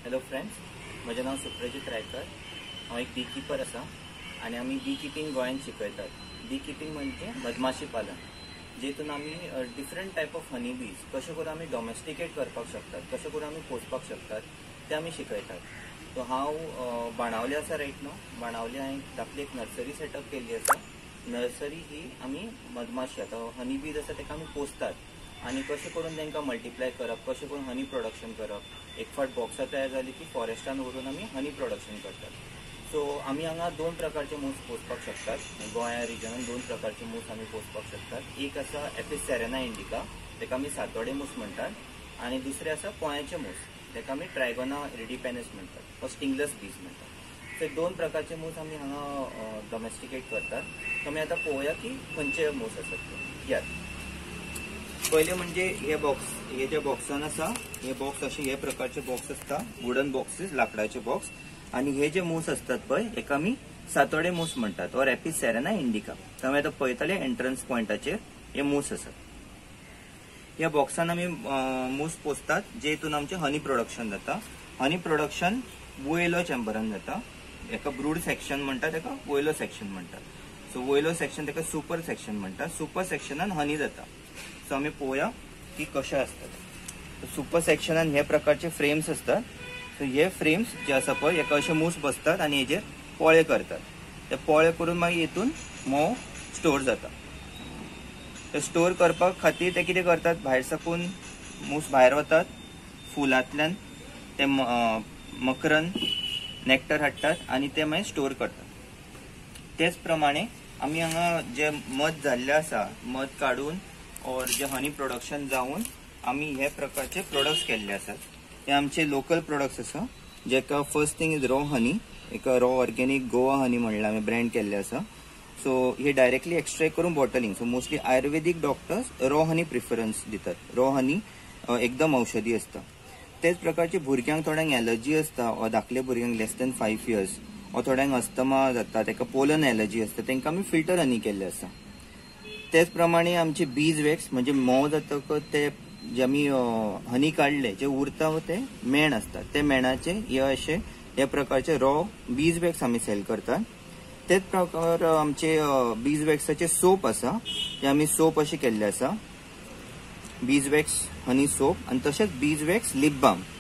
Hello friends, म्हजें नाव सुप्रजीत रायकर। हांव एक बी कीपर आसा आनी आमी बी कीपिंग गोंयांत शिकयतात। बी कीपिंग म्हणजे मधमाशी पालन, जेतून आमी डिफरंट टायप ऑफ हनी बीज कशें करून आमी डॉमेस्टिकेट करपाक शकतात, कशें करून आमी पोसपाक शकतात ते आमी शिकयतात। सो हांव बाणावले आसा रायट न्हू। बाणावले हांवें धाकटी एक नर्सरी सेटअप केल्ली आसा। नर्सरी ही आमी मधमाशी आतां हनी बीज आसा ताका आमी पोसतात आनी कशें करून तांकां मल्टिप्लाय करप, कशें करून हनी प्रोडक्शन करप। एक फावट बॉक्सां तयार जाली की फॉरेस्टान व्हरून आमी हनी प्रोडक्शन करतात। सो आमी हांगा दोन प्रकारचे मूस पोसपाक शकतात। गोंया रिजनान दोन प्रकारचे मूस आमी पोसपाक शकतात। एक आसा एपिस सेरेना इंडिका, ताका आमी सातोडे मूस म्हणटात, आनी दुसरे आसा पोंयाचे मूस, ताका आमी ट्रायगोना इरिडिपेनस म्हणटात वा स्टिंगलेस बीज म्हणटात। सो दोन प्रकारचे मूस आमी हांगा डॉमेस्टिकेट करतात। आमी आतां पळोवया की खंयचे मूस आसात ते। यात पहिले म्हणजे हे बॉक्स, हे जे बॉक्सान आसा, हे बॉक्स असे हे प्रकारचे बॉक्स असता, वुडन बॉक्सेस, लाकडाचे बॉक्स। आणि हे जे मूस असतात पळय हेका आमी सातोडे मूस म्हणतात और एपिस सेरेना इंडिका। आमी आतां पळयतले एंट्रन्स पॉइंटाचेर हे मूस आसात। ह्या बॉक्सान आमी मूस पोसतात, जेतून आमचे हनी प्रोडक्शन जाता। हनी प्रोडक्शन वयलो चेंबरान जाता, हेका ब्रूड सेक्शन म्हणटात, हेका वयलो सेक्शन म्हणटात। सो वयलो सेक्शन ताका सुपर सेक्शन म्हणटात। सुपर सेक्शनान हनी जाता। सो आमी पळोवया की कशें असतात। सुपर सेक्शनान हे प्रकारचे फ्रेम्स असतात। सो हे फ्रेम्स जे आसा पळय हेका अशे मूस बसतात आनी हेजेर पोळे करतात। ते पोळे करून मागीर हेतून मोव स्टोर जाता। ते स्टोर करपाक खातीर ते कितें करतात, भायर साकून मूस भायर वतात, फुलांतल्यान ते मकरन नेक्टर हाडटात आनी ते मागीर स्टोर करतात। तेच प्रमाणे आमी हांगा जे मध जाल्ले आसा, मध काडून और जे हनी प्रोडक्शन जावन आमी हे प्रकारचे प्रोडक्ट्स केल्ले आसात। हे आमचे लोकल प्रोडक्ट्स आसा, जेका first thing is raw honey, एक रॉ ऑर्गेनिक गोवा हनी म्हणला आमी ब्रँड केल्ले आसा। सो हे डायरेक्टली एक्सट्रॅक्ट करून bottling. So mostly ayurvedic doctors raw honey preference दितात। रॉ हनी एकदम औषधी असता। तेच प्रकारचे भुरग्यांक थोड्यांक एलर्जी असता, वा धाकले भुरग्यांक लेस दॅन 5 years, वा थोड्यांक अस्थमा जाता, ताका पोलन एलर्जी असता, तांकां आमी फिल्टर हनी केल्ले आसा। तेच प्रमाणे आमचे बीज वॅक्स म्हणजे मोव जातकच ते जे आमी हनी काढले जे उरता ते मेण असतात, ते मेणाचे हे असे हे प्रकारचे रॉ बीज वॅक्स आमी सेल करतात। तेच प्रकार आमचे बीज वॅक्साचे सोप आसा, जे आमी सोप असे केल्ले आसा, बीज वॅक्स हनी सोप। आणि तसेच बीज वॅक्स लिप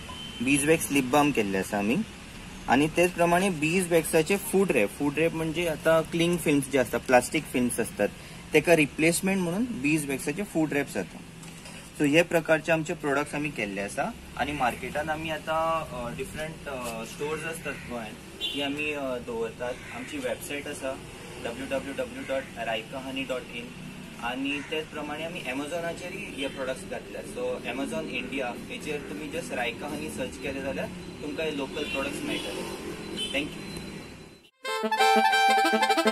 बाम केल्ले आसा आमी। आणि तेच प्रमाणे बीज वॅक्साचे फूड रॅप म्हणजे आता क्लिंग फिल्म्स जे असतात, प्लास्टिक फिल्म्स असतात, तेका रिप्लेसमेंट म्हणून बीज वॅक्साचे फूड रॅप जाता। सो हे प्रकारचे आमचे प्रोडक्ट्स आमी केल्ले आसा। आणि मार्केटान आमी आता डिफरंट स्टोर्स असतात गोंयांत, ती आमी दवरतात। आमची वेबसायट आसा www.raikahoney.in, आणि तेच प्रमाणे आमी एमेझॉनाचेरय हे प्रोडक्ट्स घातल्यात। सो एमेझॉन इंडिया हेचेर तुमी जस्ट रायका हनी सर्च केले जाल्यार तुमकां हे लोकल प्रोडक्ट्स मेळटले। थँक्यू।